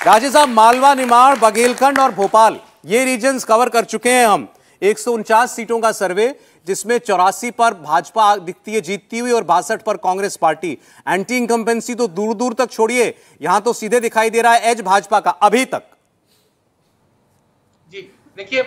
राजेश साहब, मालवा, निमाड़, बघेलखंड और भोपाल, ये रीजन्स कवर कर चुके हैं हम। 149 सीटों का सर्वे, जिसमें 84 पर भाजपा दिखती है जीतती हुई और 62 पर कांग्रेस पार्टी। एंटी इनकम्बेंसी तो दूर दूर तक छोड़िए, यहां तो सीधे दिखाई दे रहा है एज भाजपा का अभी तक। जी देखिए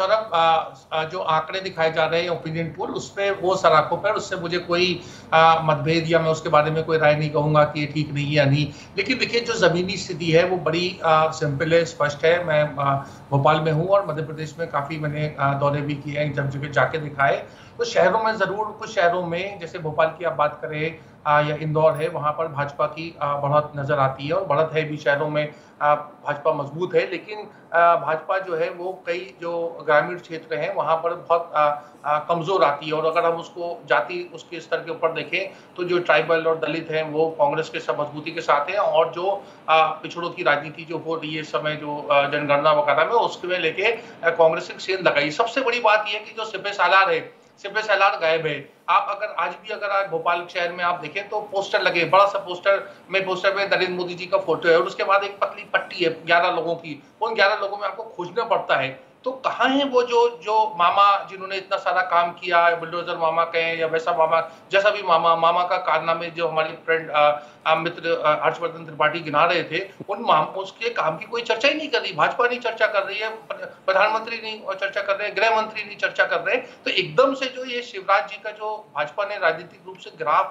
सौरभ, जो आंकड़े दिखाए जा रहे हैं ओपिनियन पोल, उसमें वो सराखों पर, उससे मुझे कोई मतभेद या मैं उसके बारे में कोई राय नहीं कहूंगा कि ये ठीक नहीं है या नहीं। लेकिन देखिए जो जमीनी स्थिति है वो बड़ी सिंपल है, स्पष्ट है। मैं भोपाल में हूँ और मध्य प्रदेश में काफी मैंने दौरे भी किए हैं, जब जगह जाके दिखाए। तो शहरों में जरूर, कुछ शहरों में जैसे भोपाल की आप बात करें या इंदौर है, वहां पर भाजपा की बढ़त नजर आती है और बढ़त है भी, शहरों में भाजपा मजबूत है। लेकिन भाजपा जो है वो कई जो ग्रामीण क्षेत्र हैं वहां पर बहुत कमजोर आती है। और अगर हम उसको जाति उसके स्तर के ऊपर देखें तो जो ट्राइबल और दलित हैं वो कांग्रेस के सब मजबूती के साथ हैं, और जो पिछड़ों की राजनीति जो हो रही है इस समय, जो जनगणना वगैरह में, उसके लेके कांग्रेस ने सेंध लगाई। सबसे बड़ी बात यह है कि जो सिपह सालार है, सिपह सालार गायब है। आप अगर आज भी अगर भोपाल शहर में आप देखें तो पोस्टर लगे, बड़ा सा पोस्टर में नरेंद्र मोदी जी का फोटो है और उसके बाद एक पतली पट्टी है 11 लोगों की। उन 11 लोगों में आपको खोजना पड़ता है। तो कहाँ है वो जो मामा जिन्होंने इतना सारा काम किया, बुलडोजर मामा कहें या वैसा मामा, जैसा भी मामा का कारनामे जो हमारे फ्रेंड मित्र हर्षवर्धन त्रिपाठी गिना रहे थे, उसके काम की कोई चर्चा ही नहीं कर रही। भाजपा नहीं चर्चा कर रही है, प्रधानमंत्री नहीं चर्चा कर रहे हैं, गृह मंत्री नहीं चर्चा कर रहे हैं। तो एकदम से जो ये शिवराज जी का जो भाजपा ने राजनीतिक रूप से ग्राफ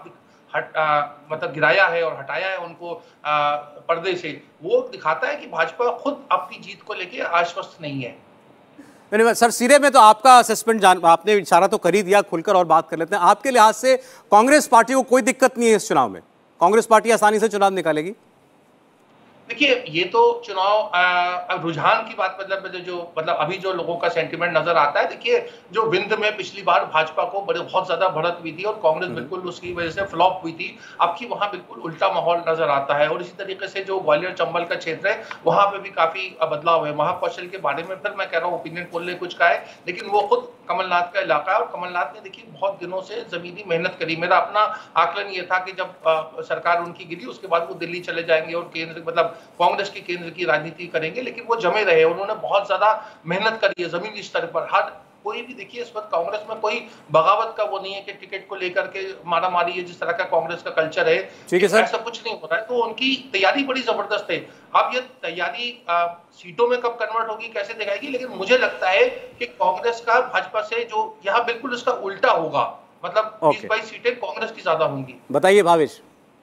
मतलब गिराया है और हटाया है उनको पर्दे से, वो दिखाता है कि भाजपा खुद अपनी जीत को लेके आश्वस्त नहीं है। सर, सिरे में तो आपका असेसमेंट आपने इशारा तो कर ही दिया, खुलकर और बात कर लेते हैं। आपके लिहाज से कांग्रेस पार्टी को कोई दिक्कत नहीं है इस चुनाव में? कांग्रेस पार्टी आसानी से चुनाव निकालेगी? देखिए ये तो चुनाव रुझान की बात, मतलब अभी जो लोगों का सेंटीमेंट नजर आता है। देखिए जो विंध्य में पिछली बार भाजपा को बहुत ज्यादा बढ़त हुई थी और कांग्रेस बिल्कुल उसकी वजह से फ्लॉप हुई थी, अब की वहां बिल्कुल उल्टा माहौल नजर आता है। और इसी तरीके से जो ग्वालियर चंबल का क्षेत्र है वहां पे भी काफी बदलाव है। महाकौशल के बारे में फिर मैं कह रहा हूँ ओपिनियन पोल ने कुछ कहा है, लेकिन वो खुद कमलनाथ का इलाका है और कमलनाथ ने देखिए बहुत दिनों से जमीनी मेहनत करी। मेरा अपना आकलन ये था कि जब सरकार उनकी गिरी उसके बाद वो दिल्ली चले जाएंगे और केंद्र मतलब कांग्रेस की केंद्र की राजनीति करेंगे, लेकिन वो जमे रहे। उन्होंने बहुत ज्यादा मेहनत करी है जमीनी स्तर पर। हर कोई भी देखिए इस वक्त कांग्रेस में कोई बगावत का वो नहीं है कि टिकट को लेकर के मारा मारी है, जिस तरह का कांग्रेस का कल्चर है, ठीक है सर, ऐसा कुछ नहीं हो रहा है। तो उनकी तैयारी बड़ी जबरदस्त है। अब ये तैयारी सीटों में कब कन्वर्ट होगी, कैसे दिखाएगी, लेकिन मुझे लगता है कि कांग्रेस का भाजपा से जो यहाँ बिल्कुल इसका उल्टा होगा, मतलब 20-22 सीटें कांग्रेस की ज्यादा होंगी। बताइए भावेश,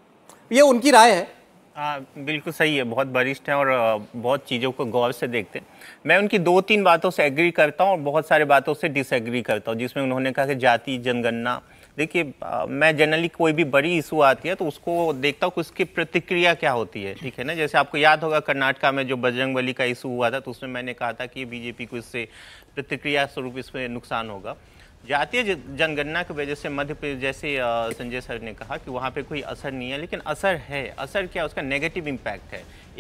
ये उनकी राय है। बिल्कुल सही है, बहुत वरिष्ठ हैं और बहुत चीज़ों को गौर से देखते हैं। मैं उनकी 2-3 बातों से एग्री करता हूं और बहुत सारे बातों से डिसएग्री करता हूं, जिसमें उन्होंने कहा कि जाति जनगणना। देखिए मैं जनरली कोई भी बड़ी इशू आती है तो उसको देखता हूँ कि उसकी प्रतिक्रिया क्या होती है, ठीक है ना। जैसे आपको याद होगा कर्नाटका में जो बजरंगबली का इशू हुआ था, तो उसमें मैंने कहा था कि बीजेपी को इससे प्रतिक्रिया स्वरूप इसमें नुकसान होगा। जातीय जनगणना की वजह से मध्य प्रदेश, जैसे संजय सर ने कहा कि वहाँ पे कोई असर नहीं है, लेकिन असर है। असर क्या, उसका नेगेटिव इम्पैक्ट है।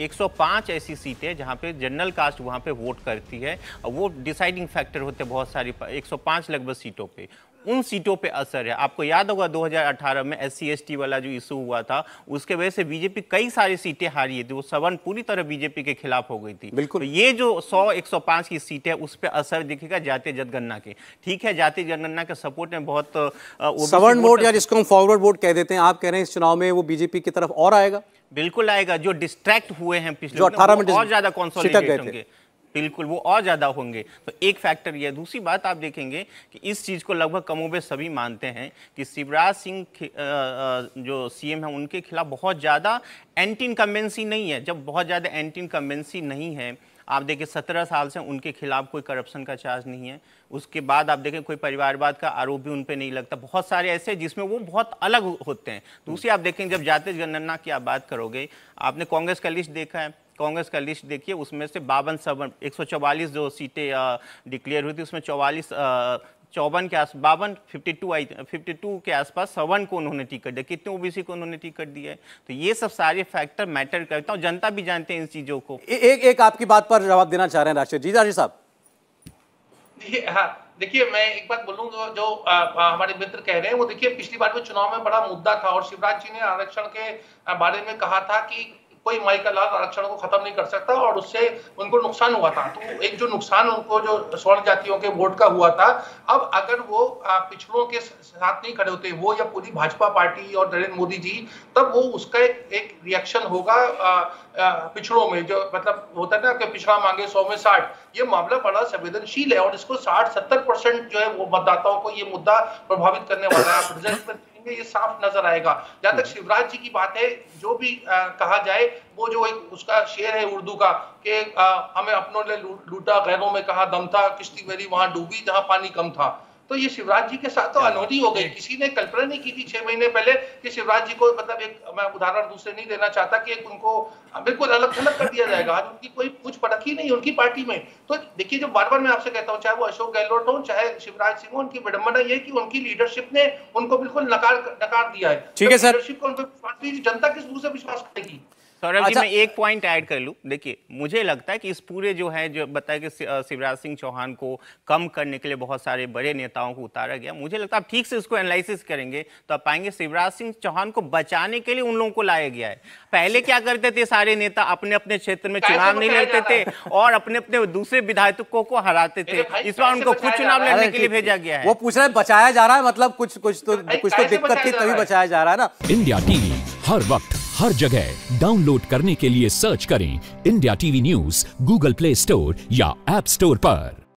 105 ऐसी सीटें जहाँ पे जनरल कास्ट वहाँ पे वोट करती है और वो डिसाइडिंग फैक्टर होते हैं बहुत सारी, 105 लगभग सीटों पे। उन सीटों पे असर है। आपको याद होगा 2018 में SC/ST वाला जो इशू हुआ था, उसके वजह से बीजेपी कई सारी सीटें हारी थी, वो सवन पूरी तरह बीजेपी के खिलाफ हो गई थी। बिल्कुल। तो ये जो 100-105 की सीटें उस पर असर दिखेगा जातीय जनगणना के। ठीक है, जातीय जनगणना के सपोर्ट में बहुत सवर्ण वोट या जिसको हम फॉरवर्ड वोट कह देते हैं, आप कह रहे हैं इस चुनाव में वो बीजेपी की तरफ और आएगा? बिल्कुल आएगा। जो डिस्ट्रैक्ट हुए हैं पिछले, जो 18 में और ज्यादा कंसोलिडेट होंगे, बिल्कुल वो और ज्यादा होंगे। तो एक फैक्टर ये है। दूसरी बात आप देखेंगे कि इस चीज को लगभग कमोबेश सभी मानते हैं कि शिवराज सिंह जो सीएम है उनके खिलाफ बहुत ज्यादा एंटी इनकम्बेंसी नहीं है। जब बहुत ज्यादा एंटी इनकम्बेंसी नहीं है, आप देखिए 17 साल से उनके खिलाफ कोई करप्शन का चार्ज नहीं है। उसके बाद आप देखें कोई परिवारवाद का आरोप भी उन पे नहीं लगता। बहुत सारे ऐसे जिसमें वो बहुत अलग होते हैं। दूसरी आप देखें, जब जातीय जनगणना की आप बात करोगे, आपने कांग्रेस का लिस्ट देखा है, कांग्रेस का लिस्ट देखिए, उसमें से 144 जो सीटें डिक्लेयर हुई थी, उसमें 54 के आस 52 के आसपास 57 को उन्होंने टिकट दिया। कितने ओबीसी को उन्होंने टिकट दिया है? तो ये सब सारे फैक्टर मैटर करता हूँ, जनता भी जानते हैं इन चीजों को। एक आपकी बात पर जवाब देना चाह रहे हैं राशिद जी। राशिद साहब, देखिए मैं एक बात बोलूंगा, जो हमारे मित्र कह रहे हैं वो देखिए पिछली बार भी चुनाव में बड़ा मुद्दा था और शिवराज जी ने आरक्षण के बारे में कहा था कि कोई माई का लाल आरक्षण को खत्म नहीं कर सकता, और उससे उनको नुकसान हुआ था। तो एक जो नुकसान उनको जो स्वर्ण जातियों के वोट का हुआ था, अब अगर वो पिछड़ों के साथ नहीं खड़े होते वो या पूरी भाजपा पार्टी और नरेंद्र मोदी जी, तब वो उसका एक रिएक्शन होगा पिछड़ों में, जो मतलब होता है ना कि पिछड़ा मांगे 100 में 60। ये मामला बड़ा संवेदनशील है और इसको 60-70% जो है वो मतदाताओं को ये मुद्दा प्रभावित करने वाला है। आप रिजल्ट में ये साफ नजर आएगा। जहां तक शिवराज जी की बात है, जो भी कहा जाए, वो जो एक उसका शेर है उर्दू का कि हमें अपनों ने लूटा, गैरों में कहा दम था, किश्ती मेरी वहां डूबी जहां पानी कम था। तो ये शिवराज जी के साथ तो अनहोनी हो गई। किसी ने कल्पना नहीं की थी 6 महीने पहले कि शिवराज जी को, मतलब एक मैं उदाहरण दूसरे नहीं देना चाहता, कि एक उनको बिल्कुल अलग थलग कर दिया जाएगा। आज उनकी कोई पूछ परख ही नहीं उनकी पार्टी में। तो देखिए, जो बार बार मैं आपसे कहता हूँ, चाहे वो अशोक गहलोत हो, चाहे शिवराज सिंह हो, उनकी विडंबना ये कि उनकी लीडरशिप ने उनको बिल्कुल नकार दिया है। ठीक है सर, लीडरशिप को उन पर जनता किस मुंह से विश्वास करेगी? सौरभ जी, मैं एक पॉइंट ऐड कर लूं। देखिए, मुझे लगता है कि इस पूरे जो है, जो बताया कि शिवराज सिंह चौहान को कम करने के लिए बहुत सारे बड़े नेताओं को उतारा गया, मुझे लगता है आप ठीक से उसको एनालिसिस करेंगे तो आप पाएंगे शिवराज सिंह चौहान को बचाने के लिए उन लोगों को लाया गया है। पहले क्या करते थे सारे नेता, अपने अपने क्षेत्र में चुनाव नहीं लड़ते थे और अपने अपने दूसरे विधायकों को हराते थे। इस बार उनको खुद चुनाव लड़ने के लिए भेजा गया है। वो पूछ रहे हैं बचाया जा रहा है, मतलब कुछ तो दिक्कत थी तभी बचाया जा रहा है ना। इंडिया टीवी हर वक्त हर जगह डाउनलोड करने के लिए सर्च करें India TV news Google Play Store या ऐप स्टोर पर।